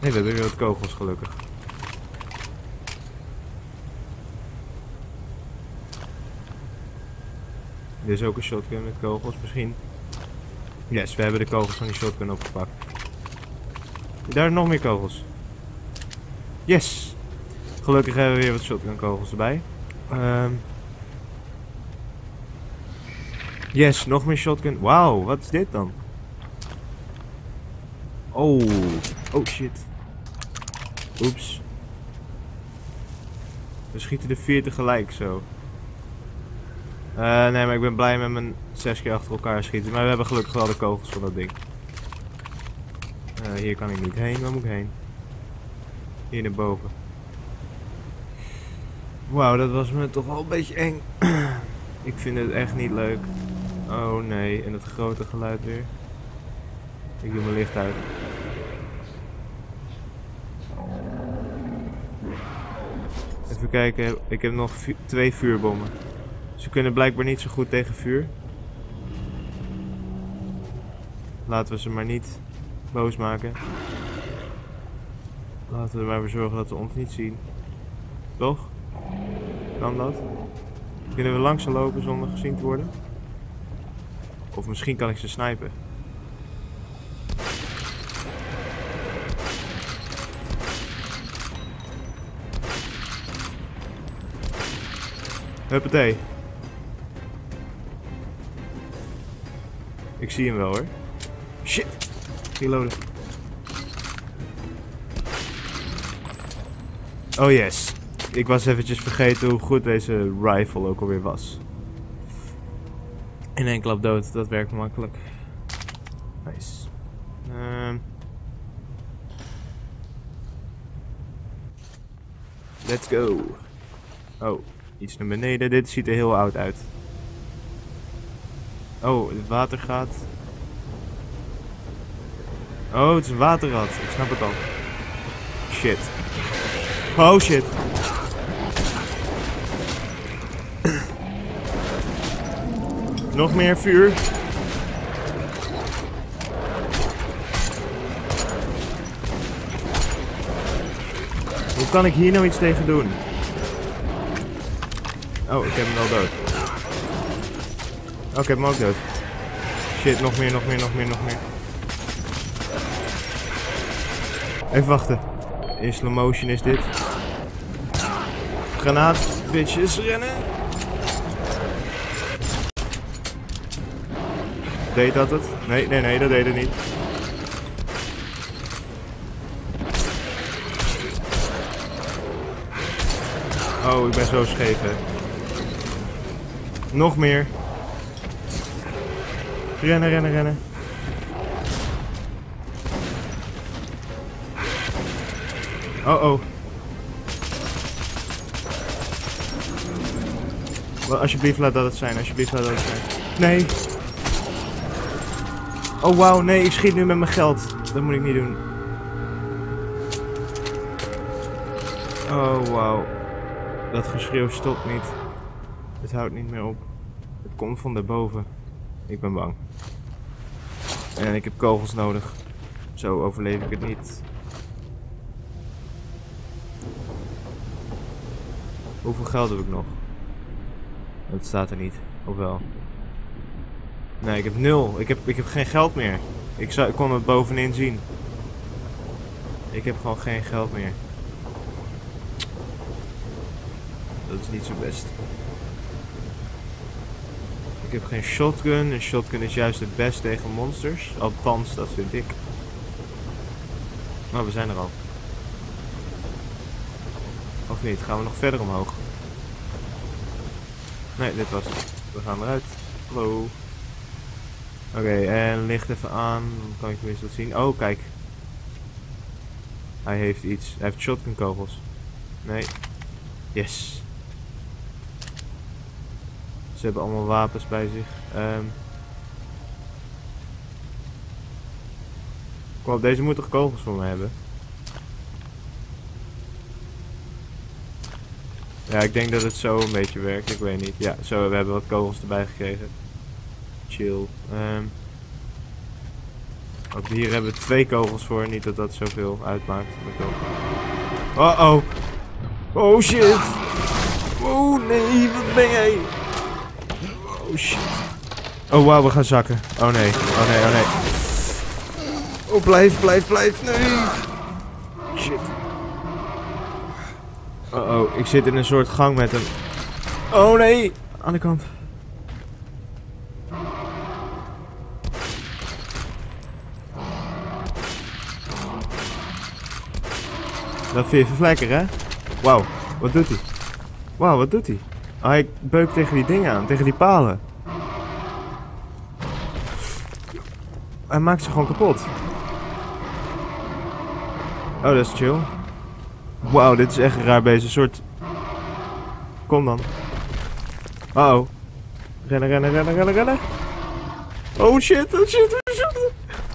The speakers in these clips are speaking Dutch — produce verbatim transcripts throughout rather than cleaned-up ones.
Nee, we hebben weer wat kogels gelukkig. Dit is ook een shotgun met kogels misschien. Yes, we hebben de kogels van die shotgun opgepakt. Daar nog meer kogels. Yes! Gelukkig hebben we weer wat shotgun kogels erbij. Um, yes, nog meer shotgun. Wauw, wat is dit dan? Oh, oh shit. Oeps. We schieten er vier tegelijk zo. Uh, nee, maar ik ben blij met mijn zes keer achter elkaar schieten. Maar we hebben gelukkig wel de kogels van dat ding. Uh, hier kan ik niet heen. Waar moet ik heen? Hier naar boven. Wauw, dat was me toch wel een beetje eng. Ik vind het echt niet leuk. Oh nee, en het grote geluid weer. Ik doe mijn licht uit. Even kijken, ik heb nog vu twee vuurbommen. Ze kunnen blijkbaar niet zo goed tegen vuur. Laten we ze maar niet boos maken. Laten we er maar voor zorgen dat ze ons niet zien. Toch? Kan dat? Kunnen we langs lopen zonder gezien te worden? Of misschien kan ik ze snipen. Huppatee. Ik zie hem wel hoor. Shit. Reloaden. Oh yes. Ik was eventjes vergeten hoe goed deze rifle ook alweer was. In één klap dood, dat werkt makkelijk. Nice. Um. Let's go. Oh, iets naar beneden. Dit ziet er heel oud uit. Oh, het water gaat. Oh, het is een waterrad. Ik snap het al. Shit. Oh shit. Nog meer vuur. Hoe kan ik hier nou iets tegen doen? Oh, ik heb hem wel dood. Oh, ik heb hem ook dood. Shit, nog meer, nog meer, nog meer, nog meer. Even wachten. In slow motion is dit. Granaat, bitches, rennen. Deed dat het? Nee, nee, nee, dat deed het niet. Oh, ik ben zo scheef, hè. Nog meer. Rennen, rennen, rennen. Oh, oh. Wel, alsjeblieft laat dat het zijn, alsjeblieft laat dat het zijn. Nee. Oh, wauw, nee, ik schiet nu met mijn geld. Dat moet ik niet doen. Oh, wauw. Dat geschreeuw stopt niet. Het houdt niet meer op. Het komt van daarboven. Ik ben bang. En ik heb kogels nodig. Zo overleef ik het niet. Hoeveel geld heb ik nog? Dat staat er niet. Of wel? Nee, ik heb nul. Ik heb, ik heb geen geld meer. Ik, zou, ik kon het bovenin zien. Ik heb gewoon geen geld meer. Dat is niet zo best. Ik heb geen shotgun. Een shotgun is juist het best tegen monsters. Althans, dat vind ik. Nou, we zijn er al. Of niet? Gaan we nog verder omhoog? Nee, dit was het. We gaan eruit. Hallo. Oké, okay, en licht even aan. Dan kan ik tenminste wat zien. Oh, kijk. Hij heeft iets. Hij heeft shotgun kogels. Nee. Yes. Ze hebben allemaal wapens bij zich. Um. Kom op, deze moet toch kogels voor me hebben? Ja, ik denk dat het zo een beetje werkt. Ik weet niet. Ja, zo, we hebben wat kogels erbij gekregen. Chill. Um. Ook hier hebben we twee kogels voor. Niet dat dat zoveel uitmaakt. Oh oh. Oh shit. Oh nee, wat ben jij? Oh shit. Oh wauw, we gaan zakken. Oh nee, oh nee, oh nee. Oh blijf, blijf, blijf. Nee. Shit. Oh oh, ik zit in een soort gang met hem. Oh nee, aan de kant. Dat vind je vlekker, hè? Wauw, wat doet hij? Wauw, wat doet hij? Oh, hij beukt tegen die dingen aan, tegen die palen. Hij maakt ze gewoon kapot. Oh, dat is chill. Wauw, dit is echt een raar beest. Een soort... Kom dan. Uh oh. Rennen, rennen, rennen, rennen, rennen. Oh shit, oh shit, oh shit.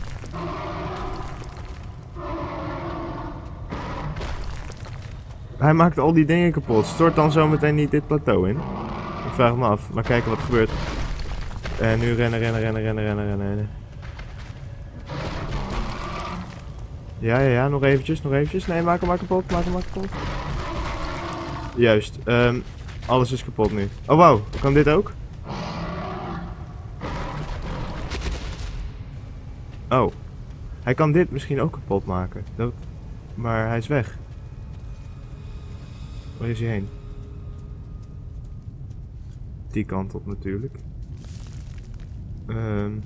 Hij maakt al die dingen kapot. Stort dan zometeen niet dit plateau in? Ik vraag me af. Maar kijken wat er gebeurt. En nu rennen, rennen, rennen, rennen, rennen, rennen. Ja, ja, ja. Nog eventjes, nog eventjes. Nee, maak hem maar kapot. Maak hem maar kapot. Juist. Um, alles is kapot nu. Oh, wauw. Kan dit ook? Oh. Hij kan dit misschien ook kapot maken. Dat... Maar hij is weg. Waar is hij heen? Die kant op natuurlijk. Um,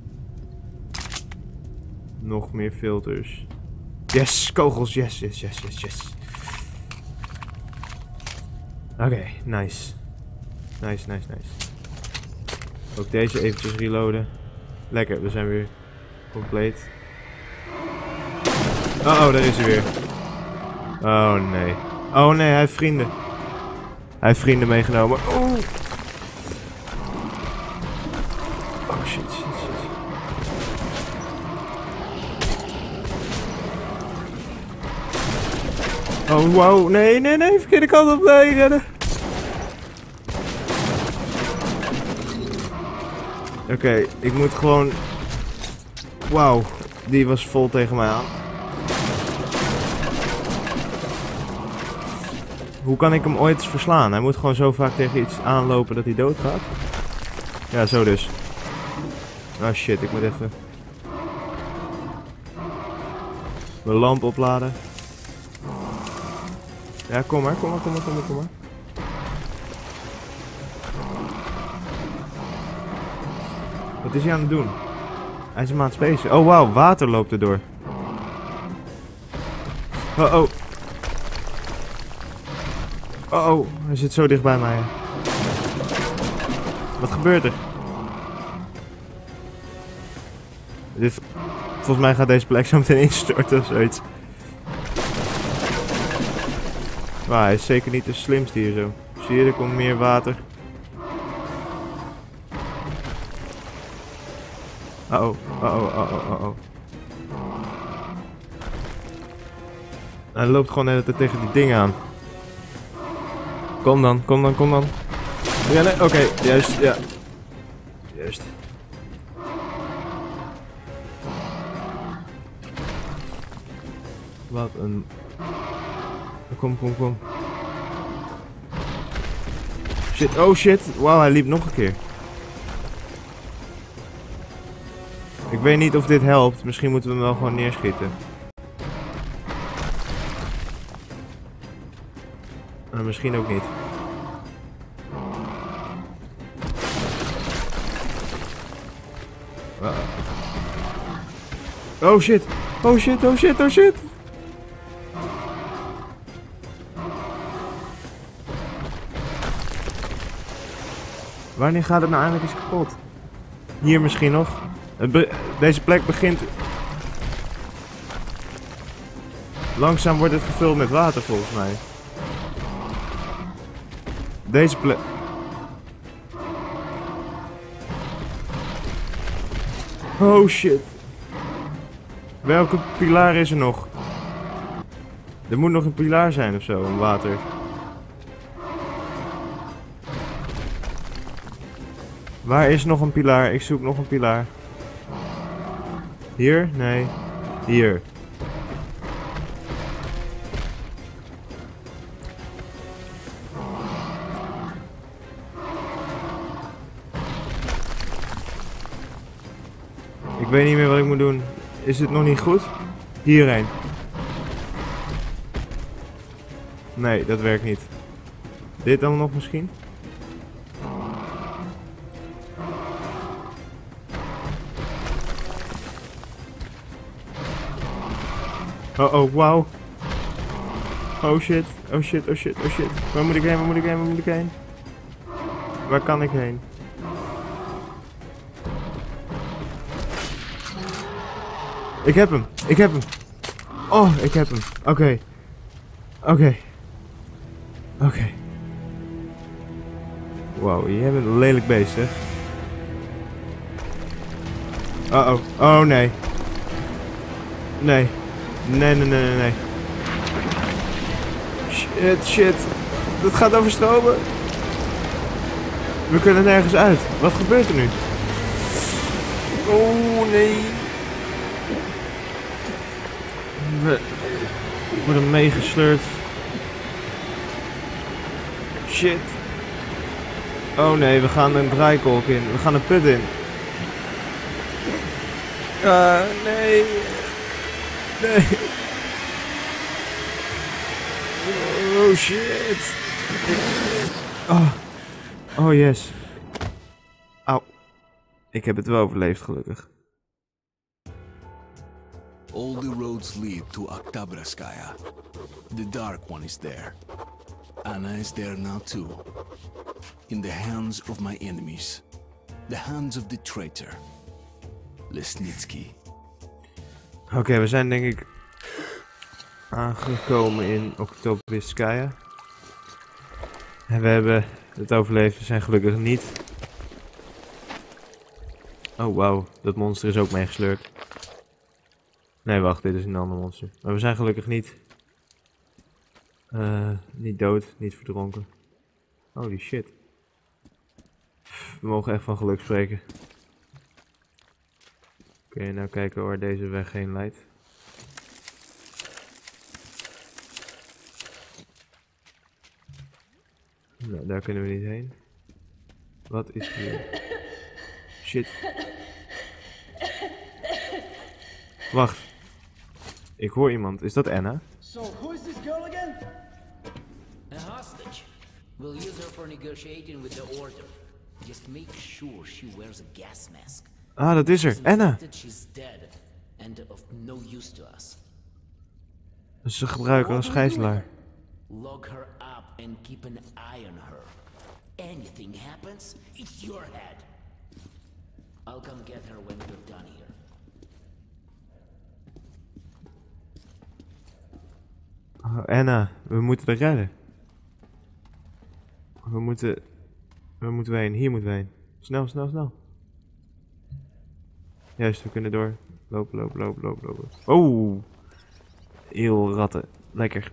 nog meer filters. Yes, kogels. Yes, yes, yes, yes, yes. Oké, okay, nice. Nice, nice, nice. Ook deze eventjes reloaden. Lekker, we zijn weer compleet. Oh, oh, daar is hij weer. Oh nee. Oh nee, hij heeft vrienden. Hij heeft vrienden meegenomen. Oh. Oh shit, shit, shit. Oh wow, nee, nee, nee, verkeerde kant op, nee, redden. Oké, okay, ik moet gewoon... Wauw, die was vol tegen mij aan. Hoe kan ik hem ooit verslaan? Hij moet gewoon zo vaak tegen iets aanlopen dat hij doodgaat. Ja, zo dus. Oh shit, ik moet even... mijn lamp opladen. Ja, kom maar, kom maar, kom maar, kom maar, kom maar. Wat is hij aan het doen? Hij is hem aan het spacen. Oh wauw, water loopt erdoor. Oh oh. Oh oh, hij zit zo dicht bij mij. Wat gebeurt er? Dit, volgens mij gaat deze plek zo meteen instorten of zoiets. Maar hij is zeker niet de slimste hier zo. Zie je, er komt meer water. Uh oh, uh oh, uh oh, uh oh. Hij loopt gewoon de hele tijd tegen die dingen aan. Kom dan, kom dan, kom dan. Ja, nee, oké, okay, juist, ja. Juist. Wat een... Kom, kom, kom. Shit, oh shit. Wauw, hij liep nog een keer. Ik weet niet of dit helpt. Misschien moeten we hem wel gewoon neerschieten. Uh, misschien ook niet. Uh. Oh shit. Oh shit, oh shit, oh shit. Wanneer gaat het nou eindelijk eens kapot? Hier misschien nog. Be deze plek begint... Langzaam wordt het gevuld met water volgens mij. Deze plek... Oh shit. Welke pilaar is er nog? Er moet nog een pilaar zijn of zo, om water. Waar is nog een pilaar? Ik zoek nog een pilaar. Hier? Nee. Hier. Ik weet niet meer wat ik moet doen. Is het nog niet goed? Hierheen. Nee, dat werkt niet. Dit dan nog misschien? Oh oh, wauw. Oh shit, oh shit, oh shit, oh shit. Waar moet ik heen, waar moet ik heen, waar moet ik heen? Waar kan ik heen? Ik heb hem, ik heb hem. Oh, ik heb hem. Oké. Okay. Oké. Okay. Oké. Okay. Wauw, jij bent een lelijk beest, hè? Uh oh, oh nee. Nee. Nee, nee, nee, nee, nee. Shit, shit. Dat gaat overstromen. We kunnen nergens uit. Wat gebeurt er nu? Oh nee. We worden meegesleurd. Shit. Oh nee, we gaan een draaikolk in. We gaan een put in. Ah, uh, nee. Nee. Oh shit. Oh. Oh yes. Auw. Ik heb het wel overleefd, gelukkig. All the roads lead to Oktyabrskaya. The Dark One is there. Anna is there now too. In the hands of my enemies. The hands of the traitor. Lesnitsky. Oké, okay, we zijn denk ik aangekomen in Oktyabrskaya. En we hebben het overleefd, we zijn gelukkig niet. Oh wauw, dat monster is ook meegesleurd. Nee wacht, dit is een ander monster. Maar we zijn gelukkig niet. Uh, niet dood, niet verdronken. Holy shit. We mogen echt van geluk spreken. Oké, okay, nou kijken waar deze weg heen leidt. Nou, daar kunnen we niet heen. Wat is hier? Shit. Wacht. Ik hoor iemand. Is dat Anna? So, who is this girl again? A hostage. We'll use her for negotiating with the order. Just make sure she wears a gas mask. Ah, dat is er. Anna. She's dead and of no use to us. Ze gebruiken als gijzelaar. Lock her up and keep an eye on her. Anything happens, it's your head. I'll come get her when we're done here. Oh, Anna, we moeten haar redden. We moeten... Waar moeten wij heen? Hier moeten wij heen. Snel, snel, snel. Juist, we kunnen door. Lopen, lopen, lopen, lopen, lopen. Oh! Heel ratten. Lekker.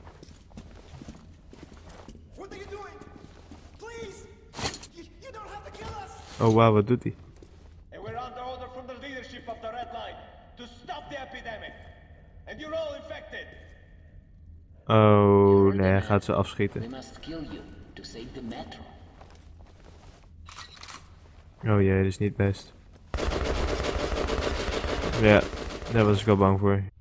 Oh wauw, wat doet hij? And we're under order from the leadership of the Red Line to stop the epidemic. And you're all infected. Oh nee, hij gaat ze afschieten. We must kill you to save the metro. Oh jee, dat is niet best. Ja, daar was ik al bang voor.